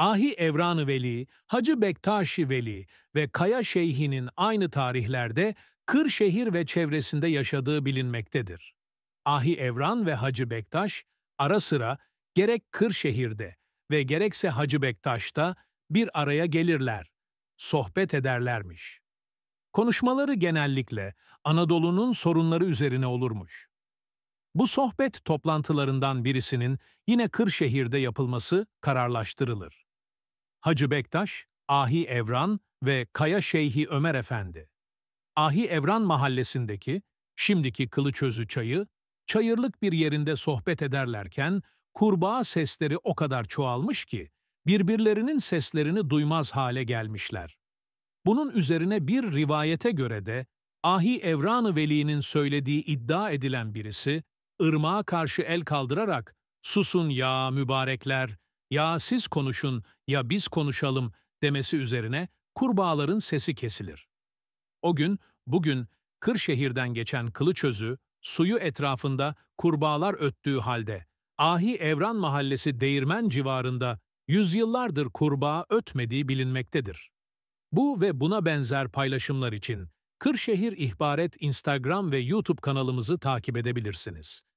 Ahi Evran-ı Veli, Hacı Bektaş-ı Veli ve Kaya Şeyhi'nin aynı tarihlerde Kırşehir ve çevresinde yaşadığı bilinmektedir. Ahi Evran ve Hacı Bektaş ara sıra gerek Kırşehir'de ve gerekse Hacı Bektaş'ta bir araya gelirler, sohbet ederlermiş. Konuşmaları genellikle Anadolu'nun sorunları üzerine olurmuş. Bu sohbet toplantılarından birisinin yine Kırşehir'de yapılması kararlaştırılır. Hacı Bektaş, Ahi Evran ve Kaya Şeyhi Ömer Efendi. Ahi Evran mahallesindeki, şimdiki Kılıçözü çayı, çayırlık bir yerinde sohbet ederlerken kurbağa sesleri o kadar çoğalmış ki birbirlerinin seslerini duymaz hale gelmişler. Bunun üzerine bir rivayete göre de Ahi Evran-ı Veli'nin söylediği iddia edilen birisi, ırmağa karşı el kaldırarak "Susun ya mübarekler, ya siz konuşun ya biz konuşalım" demesi üzerine kurbağaların sesi kesilir. O gün, bugün Kırşehir'den geçen Kılıçözü, suyu etrafında kurbağalar öttüğü halde, Ahi Evran Mahallesi Değirmen civarında yüzyıllardır kurbağa ötmediği bilinmektedir. Bu ve buna benzer paylaşımlar için Kırşehir İhbaret Instagram ve YouTube kanalımızı takip edebilirsiniz.